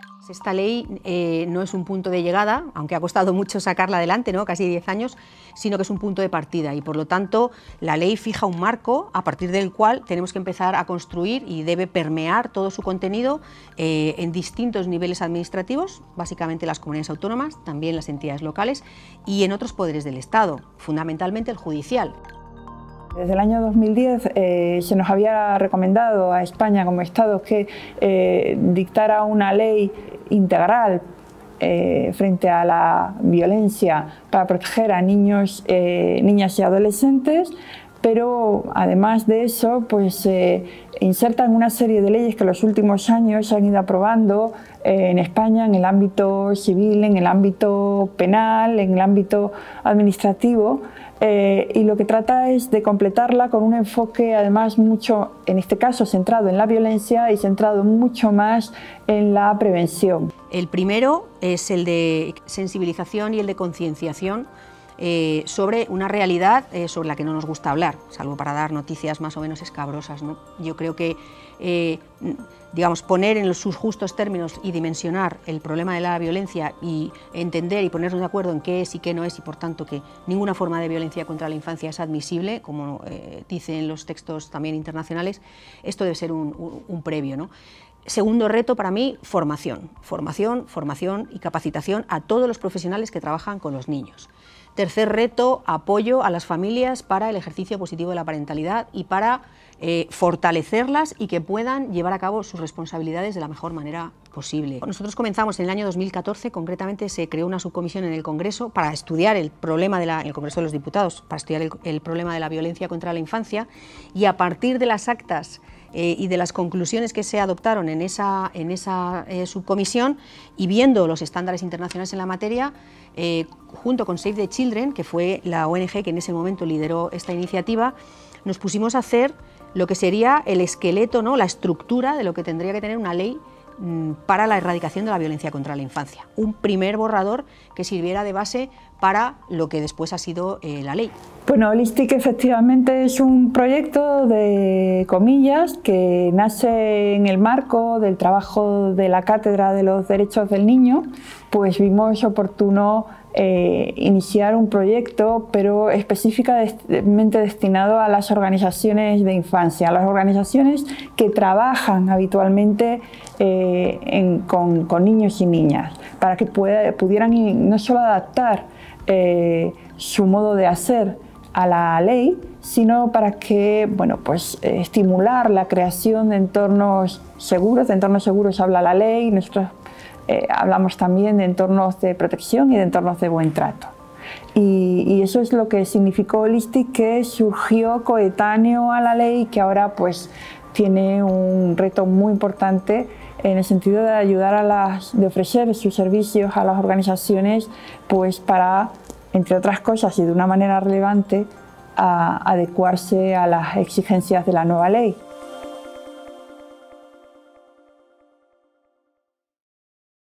Esta ley no es un punto de llegada, aunque ha costado mucho sacarla adelante, ¿no? Casi 10 años, sino que es un punto de partida y por lo tanto la ley fija un marco a partir del cual tenemos que empezar a construir y debe permear todo su contenido en distintos niveles administrativos, básicamente las comunidades autónomas, también las entidades locales y en otros poderes del Estado, fundamentalmente el judicial. Desde el año 2010 se nos había recomendado a España como Estado que dictara una ley integral frente a la violencia para proteger a niños, niñas y adolescentes, pero además de eso pues insertan una serie de leyes que en los últimos años se han ido aprobando en España en el ámbito civil, en el ámbito penal, en el ámbito administrativo, y lo que trata es de completarla con un enfoque además mucho, en este caso centrado en la violencia y centrado mucho más en la prevención. El primero es el de sensibilización y el de concienciación sobre una realidad sobre la que no nos gusta hablar, salvo para dar noticias más o menos escabrosas, ¿no? Yo creo que digamos, poner en sus justos términos y dimensionar el problema de la violencia y entender y ponernos de acuerdo en qué es y qué no es y por tanto que ninguna forma de violencia contra la infancia es admisible, como dicen los textos también internacionales, esto debe ser un previo, ¿no? Segundo reto para mí, formación y capacitación a todos los profesionales que trabajan con los niños. Tercer reto, apoyo a las familias para el ejercicio positivo de la parentalidad y para fortalecerlas y que puedan llevar a cabo sus responsabilidades de la mejor manera posible. Nosotros comenzamos en el año 2014, concretamente se creó una subcomisión en el Congreso para estudiar el problema en el Congreso de los Diputados, para estudiar el problema de la violencia contra la infancia y a partir de las actas y de las conclusiones que se adoptaron en esa subcomisión y viendo los estándares internacionales en la materia, junto con Save the Children, que fue la ONG que en ese momento lideró esta iniciativa, nos pusimos a hacer lo que sería el esqueleto, ¿no? La estructura de lo que tendría que tener una ley para la erradicación de la violencia contra la infancia. Un primer borrador que sirviera de base para lo que después ha sido la ley. Bueno, Holistic efectivamente es un proyecto de comillas que nace en el marco del trabajo de la Cátedra de los Derechos del Niño, pues vimos oportuno iniciar un proyecto, pero específicamente destinado a las organizaciones de infancia, a las organizaciones que trabajan habitualmente con niños y niñas, para que pudieran no solo adaptar su modo de hacer a la ley, sino para que, bueno, pues estimular la creación de entornos seguros habla la ley, nosotros hablamos también de entornos de protección y de entornos de buen trato. Y eso es lo que significó Holistic, que surgió coetáneo a la ley, que ahora pues tiene un reto muy importante en el sentido de ayudar de ofrecer sus servicios a las organizaciones, pues para, entre otras cosas y de una manera relevante, a adecuarse a las exigencias de la nueva ley.